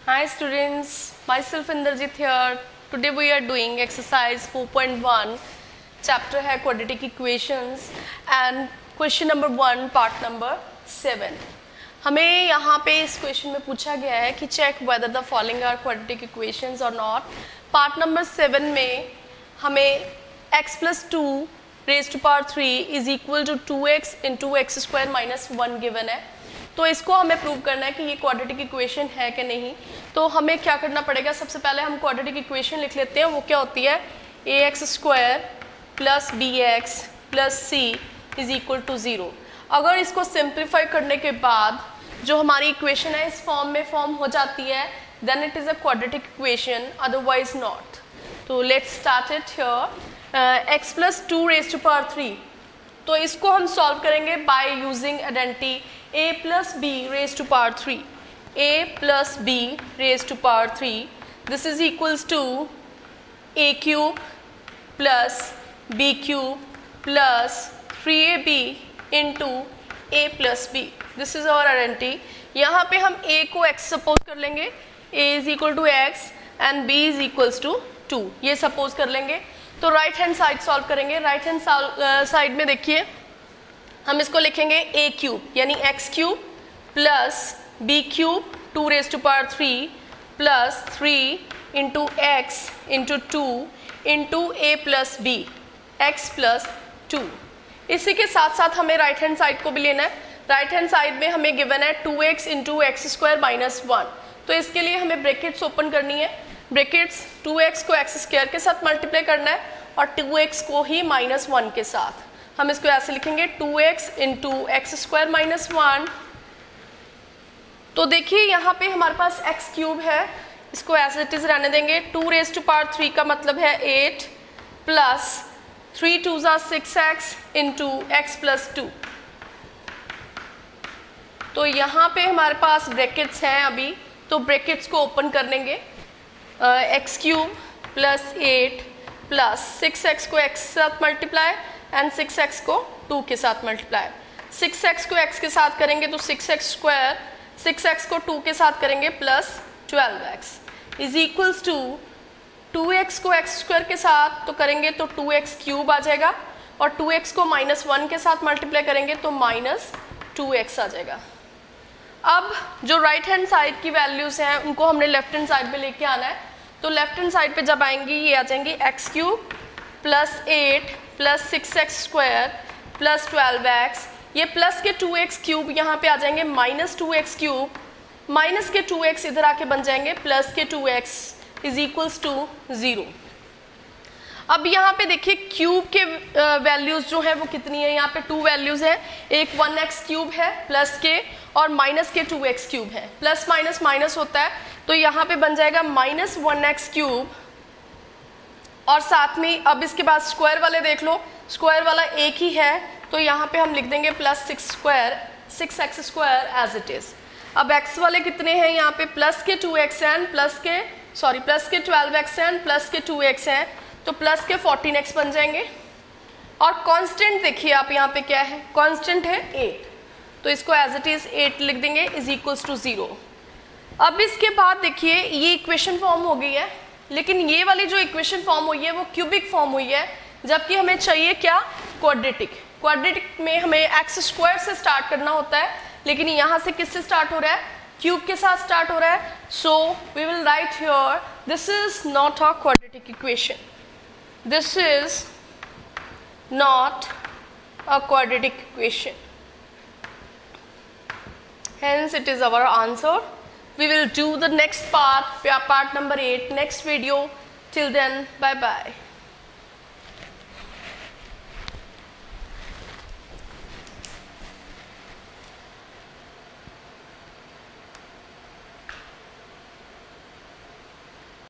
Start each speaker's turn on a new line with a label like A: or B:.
A: Hi students, myself Indrajit here. Today we are doing exercise 4.1, chapter है quadratic equations and question number 1 part number 7. हमें यहाँ पे इस question में पूछा गया है कि check whether the following are quadratic equations or not. Part number 7 में हमें x plus 2 raised to power 3 is equal to 2x into x square minus 1 given है. तो इसको हमें प्रूव करना है कि ये क्वाड्रेटिक इक्वेशन है कि नहीं. तो हमें क्या करना पड़ेगा, सबसे पहले हम क्वाड्रेटिक इक्वेशन लिख लेते हैं. वो क्या होती है, ax square plus bx plus c is equal to 0. अगर इसको सिंप्लीफाई करने के बाद जो हमारी इक्वेशन है इस फॉर्म में फॉर्म हो जाती है, then it is a quadratic equation, otherwise not. तो let's start it here. x plus 2 raise to power 3, तो इसको हम सॉल्व करेंगे by using identity a plus b raised to power 3. a plus b raised to power 3. This is equals to a cube plus b cube plus 3ab into a plus b. This is our identity. यहाँ पे हम a को x suppose कर लेंगे, a is equal to x and b is equals to 2. ये suppose कर लेंगे. तो राइट हैंड साइड सॉल्व करेंगे. राइट हैंड साइड में देखिए हम इसको लिखेंगे a क्यूब यानी x cube plus b cube 2 raise to power 3 plus 3 into x into 2 into a plus B x plus 2. इसी के साथ साथ हमें राइट हैंड साइड को भी लेना है. राइट हैंड साइड में हमें गिवन है 2x into x square minus 1. तो इसके लिए हमें ब्रैकेट्स ओपन करनी है. ब्रैकेट्स 2x को एक्स स्क्वायर के साथ मल्टीप्लाई करना है और 2x को ही माइनस 1 के साथ. हम इसको ऐसे लिखेंगे 2x into x square minus 1. तो देखिए यहाँ पे हमारे पास x क्यूब है, इसको एज इट इज रहने देंगे. 2 रेज टू पावर 3 का मतलब है 8 प्लस 3 2 ज़ा 6x इंटू एक्स प्लस 2. तो यहाँ पे हमारे पास ब्रैकेट्स हैं अभी, तो ब्रैकेट्स को ओपन कर लेंगे. x cube plus 8 plus 6x को x के साथ मल्टीप्लाई एंड 6x को 2 के साथ मल्टीप्लाई. 6x को x के साथ करेंगे तो 6x स्क्वायर, 6x को 2 के साथ करेंगे plus 12x is equals to 2x को x स्क्वायर के साथ तो करेंगे तो 2x क्यूब आ जाएगा और 2x को माइनस 1 के साथ मल्टीप्लाई करेंगे तो माइनस 2x आ जाएगा. अब जो राइट हैंड साइड की वैल्यूज हैं उनको हमने लेफ्ट हैंड साइड पे लेके आना है. तो लेफ्ट हैंड साइड पे जब आएंगी ये आ जाएंगी x cube plus 8 plus 6x square plus 12x. ये प्लस के 2x क्यूब यहाँ पे आ जाएंगे माइनस 2x क्यूब, माइनस के 2x इधर आके बन जाएंगे प्लस के 2x इज इक्वल्स टू 0. अब यहाँ पे देखिए क्यूब के वैल्यूज जो है वो कितनी है, यहाँ पे 2 वैल्यूज है. एक 1x क्यूब है प्लस के और माइनस के 2x क्यूब है. प्लस माइनस माइनस होता है तो यहाँ पे बन जाएगा माइनस 1x क्यूब और साथ में अब इसके बाद स्क्वायर वाले देख लो, स्क्वायर वाला एक ही है तो यहाँ पे हम लिख देंगे plus 6x square as it is. अब x वाले कितने हैं, यहाँ पे प्लस के 2x हैं प्लस के 12x हैं प्लस के 2x हैं तो प्लस के 14x बन जाएंगे. और कांस्टेंट देखिए आप यहाँ पे क्या है, कांस्टेंट है 8 तो इसको एज इट इज 8 लिख देंगे इज इक्वल्स टू 0. अब इसके बाद देखिए ये इक्वेशन फॉर्म हो गई है, लेकिन ये वाली जो इक्वेशन फॉर्म हुई है वो क्यूबिक फॉर्म हुई है, जबकि हमें चाहिए क्या, क्वाड्रेटिक. क्वाड्रेटिक में हमें एक्स स्क्वायर से स्टार्ट करना होता है, लेकिन यहाँ से किससे स्टार्ट हो रहा है, क्यूब के साथ स्टार्ट हो रहा है. So we will write here this is not a quadratic equation, this is not a quadratic equation, hence it is our answer. We will do the next part number 8 next video. Till then, bye bye.